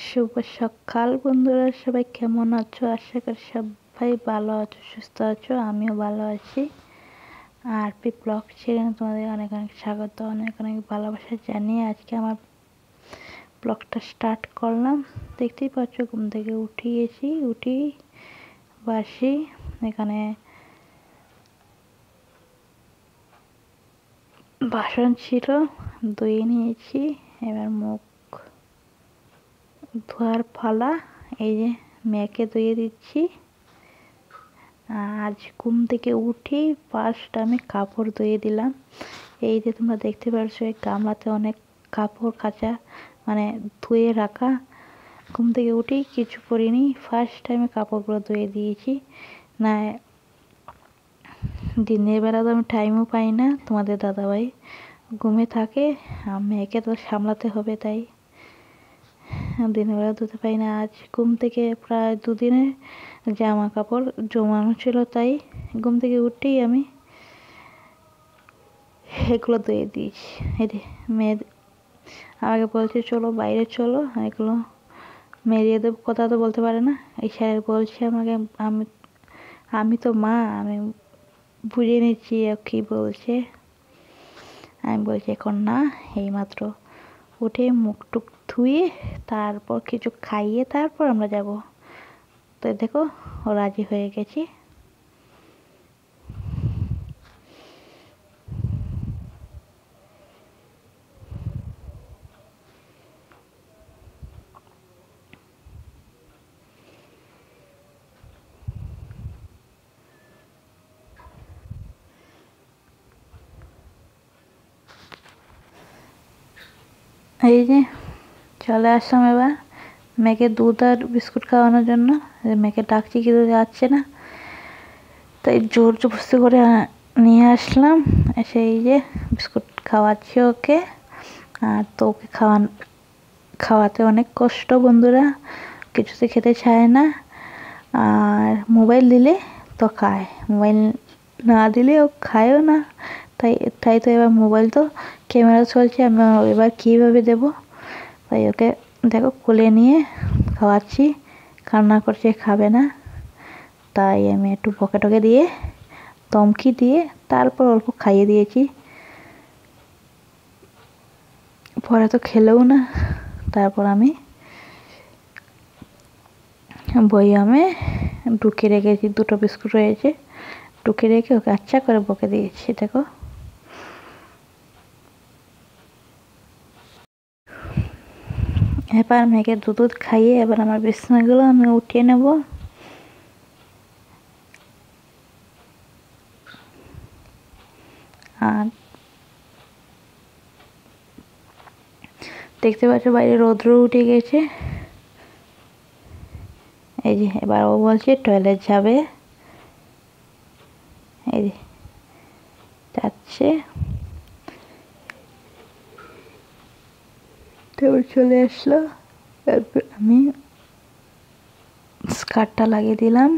শুভ সকাল বন্ধুরা, সবাই কেমন আছো? আশা করি সবাই ভালো আছো, সুস্থ আছো। আমিও ভালো আছি। আর পি ব্লগ চ্যানেলে তোমাদের অনেক অনেক স্বাগত, অনেক অনেক ভালোবাসা জানিয়ে আজকে আমার ব্লগটা স্টার্ট করলাম। দেখতেই পাচ্ছ, ঘুম থেকে উঠি বাসি এখানে বাসন ছিল, ধুয়ে নিয়েছি। এবার মুখ ধোয়ার পালা। এই যে মেয়েকে ধুয়ে দিচ্ছি। আজ ঘুম থেকে উঠি ফার্স্ট আমি কাপড় ধুয়ে দিলাম। এই যে তোমরা দেখতে পাচ্ছ, এই গামলাতে অনেক কাপড় কাচা মানে ধুয়ে রাখা। ঘুম থেকে উঠি কিছু করিনি, ফার্স্ট টাইমে কাপড়গুলো ধুয়ে দিয়েছি। না দিনের বেলা তো আমি টাইমও পাই না, তোমাদের দাদাভাই ঘুমে থাকে, মেয়েকে তো সামলাতে হবে, তাই দিনের বেলা ধুতে পাই না। আজ ঘুম থেকে প্রায় দুদিনের জামা কাপড় জমানো ছিল, তাই ঘুম থেকে উঠেই আমি এগুলো ধুয়ে দিয়েছি। এই যে মেয়ে আমাকে বলছে চলো বাইরে চলো, এগুলো মেয়েদের কথা তো বলতে পারে না, এই স্যার বলছে আমাকে। আমি তো মা, আমি বুঝে নিচ্ছি কি বলছে। আমি বলছি এখন না, এইমাত্র উঠে মুখ টুক ধুয়ে তারপর কিছু খাইয়ে তারপর আমরা যাব। তো দেখো ও রাজি হয়ে গেছি। এই যে চলে আসলাম এবার মেয়েকে দুধ আর বিস্কুট খাওয়ানোর জন্য। মেয়েকে ডাকছি কিন্তু যাচ্ছে না, তাই জোর জবরদস্তি করে নিয়ে আসলাম। এসে এই যে বিস্কুট খাওয়াচ্ছি ওকে। আর তো ওকে খাওয়াতে অনেক কষ্ট বন্ধুরা, কিছুতে খেতে চায় না। আর মোবাইল দিলে তো খায়, মোবাইল না দিলে ও খায়ও না। তাই তো এবার মোবাইল তো ক্যামেরা চলছে, আমি এবার কীভাবে দেবো। তাই ওকে দেখো কোলে নিয়ে খাওয়াচ্ছি, কান্না করছে খাবে না। তাই আমি একটু বকে টকে দিয়ে ধমকি দিয়ে তারপর অল্প খাইয়ে দিয়েছি। পরে তো খেলেও না। তারপর আমি বয়ামে ঢুকে রেখেছি, দুটো বিস্কুট রয়েছে, ঢুকে রেখে ওকে আচ্ছা করে বকে দিয়েছি। দেখো এবার মেয়েকে দুধ খাইয়ে এবার আমার বিছানাগুলো আমি উঠিয়ে নেব। আর দেখতে পাচ্ছ বাইরে রৌদ্র উঠে গেছে। এই যে এবার ও বলছে টয়লেট যাবে, এই যে যাচ্ছে। তারপর চলে আসলো, তারপর আমি স্কার্টটা লাগিয়ে দিলাম।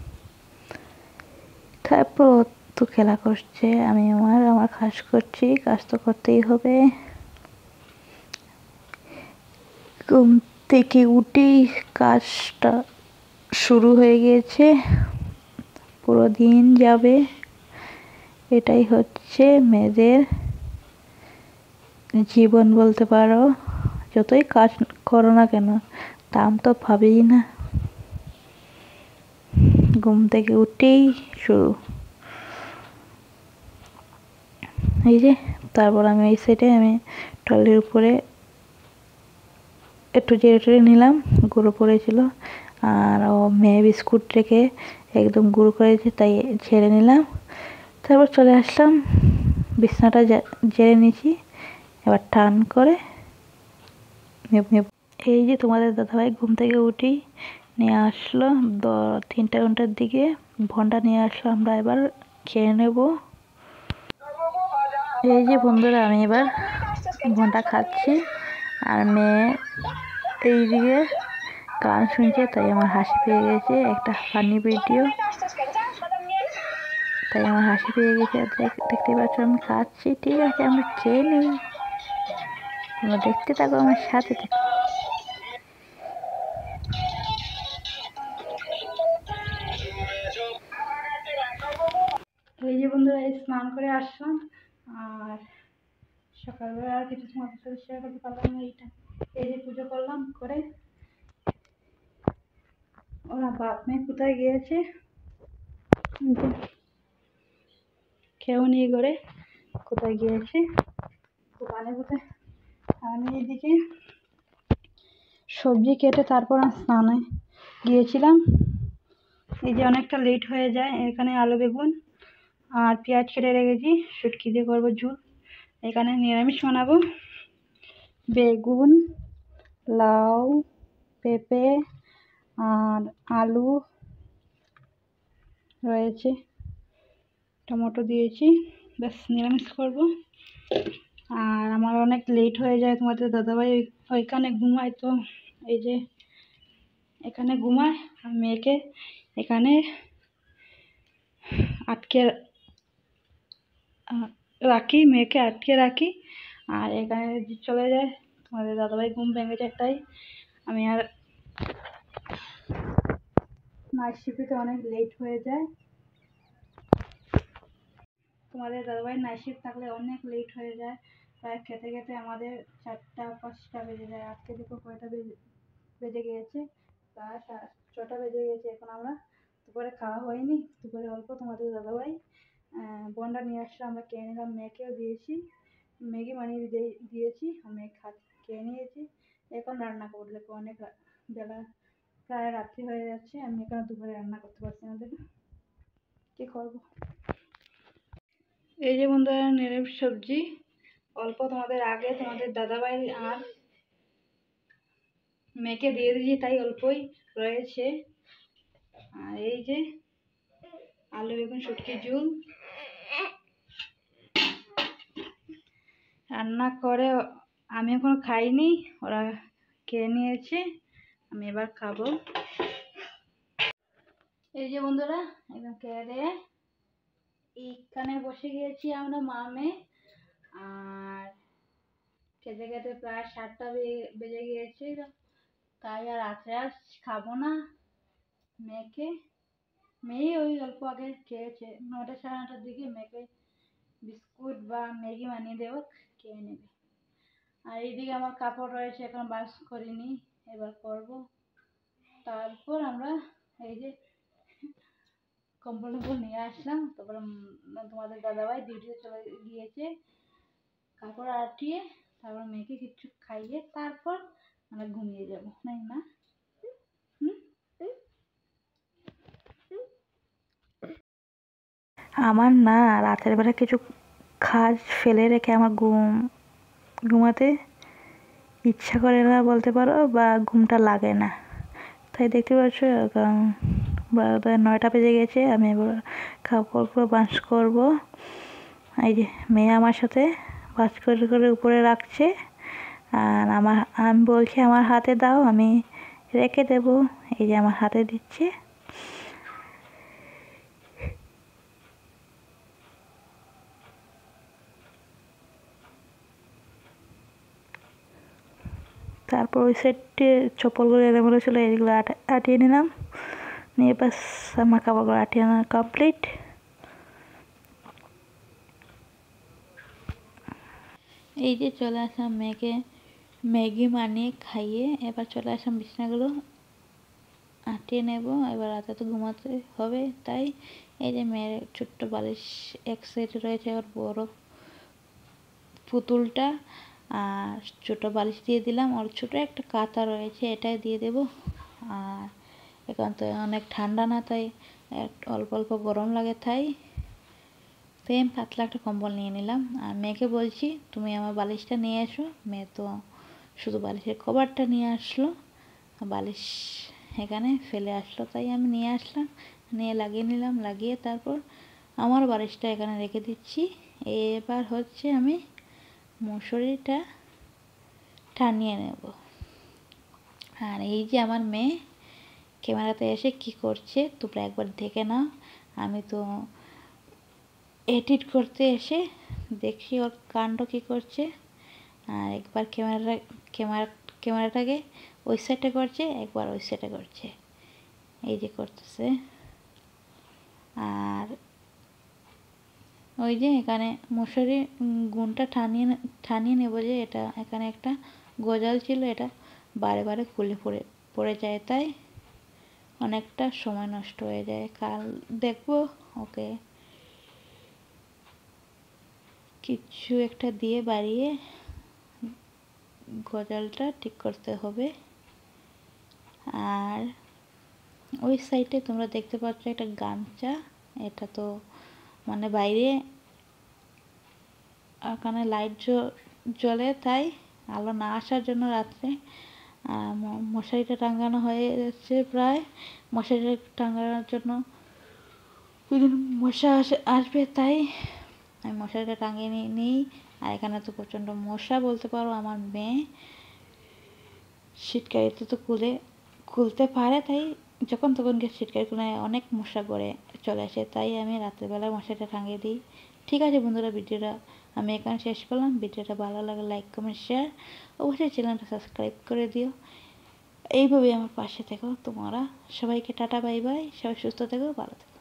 তারপর ও তো খেলা করছে, আমি আমার কাজ করছি, কাজ তো করতেই হবে। ঘুম থেকে উঠেই কাজটা শুরু হয়ে গিয়েছে, পুরো দিন যাবে। এটাই হচ্ছে মেয়েদের জীবন বলতে পারো। যতই কাজ করো না কেন দাম তো পাবেই না। ঘুম থেকে উঠেই শুরু। এই যে তারপর আমি এই সাইডে আমি ট্রলির উপরে একটু জেরে নিলাম, গুঁড়ো পড়েছিল। আর ও মেয়ে বিস্কুট রেখে একদম গুঁড়ো করেছে, তাই ঝেড়ে নিলাম। তারপর চলে আসলাম, বিছনাটা ঝেড়ে নিয়েছি। এবার টান করে এই যে তোমাদের দাদাভাই ঘুম থেকে উঠি নিয়ে আসলো 3টা ঘন্টার দিকে ভন্ডা নিয়ে আসলো, আমরা এবার খেয়ে নেব। এই যে বন্ধুরা আমি এবার ভন্ডা খাচ্ছি, আর মেয়ে এইদিকে গান শুনছে, তাই আমার হাসি পেয়ে গেছে। একটা ফানি ভিডিও, তাই আমার হাসি পেয়ে গেছে। দেখতে পাচ্ছ আমি খাচ্ছি, ঠিক আছে আমরা খেয়ে নিই, তোমরা দেখতে থাকো আমার সাথে থাকো। স্নান করে আসলাম। আর সকালবেলা আর কিছু তোমাদের সাথে শেয়ার করতে পারলাম না। এই যে পুজো করলাম করে, ওরা বাপ মেয়ে কোথায় গিয়েছে কেউ নিয়ে করে কোথায় গিয়েছে দোকানে কোথায়। আমি এদিকে সবজি কেটে তারপর স্নানে গিয়েছিলাম। এই যে অনেকটা লেট হয়ে যায়। এখানে আলু বেগুন আর পেঁয়াজ কেটে রেখেছি, শুটকি দিয়ে করবো ঝোল। এখানে নিরামিষ বানাবো, বেগুন, লাউ, পেঁপে আর আলু রয়েছে, টমেটো দিয়েছি, ব্যাস নিরামিষ করব। আর আমার অনেক লেট হয়ে যায়, তোমাদের দাদাভাই ওইখানে ঘুমায়, তো এই যে এখানে ঘুমায় আর মেয়েকে এখানে আটকে রাখি, মেয়েকে আটকে রাখি। আর এখানে চলে যায়, তোমাদের দাদাভাই ঘুম ভেঙে যায়, তাই আমি আর নাইট শিফটে অনেক লেট হয়ে যায়। তোমাদের দাদাভাই নাইট শিফট থাকলে অনেক লেট হয়ে যায়, প্রায় খেতে খেতে আমাদের 4টা-5টা বেজে যায়। আজকে দেখো কয়টা বেজে গিয়েছে, প্রায় 6টা বেজে গেছে। এখন আমরা দুপুরে খাওয়া হয়নি, দুপুরে অল্প তোমাদের দাদাভাই বোনটা নিয়ে আসলে আমরা খেয়ে নিলাম, মেয়েকেও দিয়েছি, ম্যাগি বানিয়ে দিয়েছি, আমি খেয়ে নিয়েছি। এখন রান্না করলে অনেক বেলা, প্রায় রাত্রি হয়ে যাচ্ছে, আমি এখন দুপুরে রান্না করতে পারছি না, দেখো কী করবো। এই যে বন্ধুরা নিরামিষ সবজি অল্প তোমাদের আগে তোমাদের দাদাভাই আর মেয়েকে দিয়ে দিয়েছি, তাই অল্পই রয়েছে। আর এই যে আলু বেগুন শুটকি ঝোল রান্না করে আমি এখনো খাইনি, ওরা খেয়ে নিয়েছে, আমি এবার খাবো। এই যে বন্ধুরা একদম খেয়ে দিয়ে এইখানে বসে গিয়েছি আমরা মা মেয়ে। আর খেতে খেতে প্রায় 7টা বেজে গিয়েছে, তাই আর রাত্রে আর খাবো না। মেয়ে ওই অল্প আগে খেয়েছে, 9টা 9:30টার দিকে মেয়েকে বিস্কুট বা ম্যাগি বানিয়ে দেবো, খেয়ে নেবে। আর এইদিকে আমার কাপড় রয়েছে, এখন বাস করিনি, এবার করব। তারপর আমরা এই যে কম্বল নিয়ে আসলাম, তারপর তোমাদের দাদাভাই ডিউটিতে চলে গিয়েছে, কাপড় আটিয়ে তারপর মেয়েকে কিছু খাইয়ে তারপর আমরা ঘুমিয়ে যাবো, নাই না? আমার না রাতের বেলা কিছু কাজ ফেলে রেখে আমার ঘুমাতে ইচ্ছা করে না বলতে পারো, বা ঘুমটা লাগে না। তাই দেখতে পাচ্ছ 9টা বেজে গেছে, আমি এবার কাপড়গুলো বাস করব। এই যে মেয়ে আমার সাথে বাস করে করে উপরে রাখছে, আর আমি বলছি আমার হাতে দাও, আমি রেখে দেব। এই যে আমার হাতে দিচ্ছে। তারপর ওই সেটটি চপ্পলগুলো এলোমেলো ছিল, এইগুলো আটিয়ে নিলাম, নিয়ে বাস আমার কাপড়গুলো আটিয়ে আনা কমপ্লিট। এই যে চলে আসলাম মেয়েকে ম্যাগি বানিয়ে খাইয়ে, এবার চলে আসলাম বিছানাগুলো আটিয়ে নেব। এবার রাতে তো ঘুমাতে হবে, তাই এই যে মেয়ের ছোট্ট বালিশ এক সাইডে রয়েছে, আর বড় পুতুলটা আর ছোটো বালিশ দিয়ে দিলাম, আর ছোটো একটা কাঁথা রয়েছে, এটাই দিয়ে দেব। আর এখন তো অনেক ঠান্ডা না, তাই অল্প অল্প গরম লাগে, তাই সেম পাতলা একটা কম্বল নিয়ে নিলাম। আর মেয়েকে বলছি তুমি আমার বালিশটা নিয়ে এসো, মেয়ে তো শুধু বালিশের কভারটা নিয়ে আসলো, বালিশ এখানে ফেলে আসলো, তাই আমি নিয়ে আসলাম, নিয়ে লাগিয়ে নিলাম, লাগিয়ে তারপর আমার বালিশটা এখানে রেখে দিচ্ছি। এবার হচ্ছে আমি মশারিটা টানিয়ে নেব। আর এই যে আমার মেয়ে ক্যামেরাতে এসে কি করছে তোমরা একবার দেখে নাও। আমি তো এডিট করতে এসে দেখি ওর কাণ্ড কী করছে। আর একবার ক্যামেরাটাকে ওই সাইডে করছে, একবার ওই সাইডে করছে, এই যে করতেছে। আর ওই যে এখানে মশারি গুণটা ঠানিয়ে নেবো, যে এটা এখানে একটা গজাল ছিল, এটা বারে বারে খুলে পড়ে যায়, তাই অনেকটা সময় নষ্ট হয়ে যায়। কাল দেখবো ওকে কিছু একটা দিয়ে বাড়িয়ে গজালটা ঠিক করতে হবে। আর ওই সাইডে তোমরা দেখতে পাচ্ছ একটা গামছা, এটা তো মানে বাইরে ওখানে লাইট জ্বলে, তাই আলো না আসার জন্য রাত্রে মশারিটা টাঙানো হয়েছে প্রায়। মশারিটা টাঙানোর জন্য মশা আসবে, তাই আমি মশারিটা টাঙিয়ে নিই। আর এখানে তো প্রচণ্ড মশা বলতে পারো। আমার মেয়ে সিটকারিতে তো খুলতে পারে, তাই যখন তখন গিয়ে সিটকারি খুলে অনেক মশা করে চলে আসে, তাই আমি রাত্রেবেলা মশারিটা টাঙিয়ে দিই। ঠিক আছে বন্ধুরা, ভিডিওটা আমি এখানে শেষ করলাম। ভিডিওটা ভালো লাগে লাইক কমেন্ট শেয়ার, অবশ্যই চ্যানেলটা সাবস্ক্রাইব করে দিও। এইভাবেই আমার পাশে থেকো তোমরা। সবাইকে টাটা বাই বাই, সবাই সুস্থ থেকো, ভালো থেকো।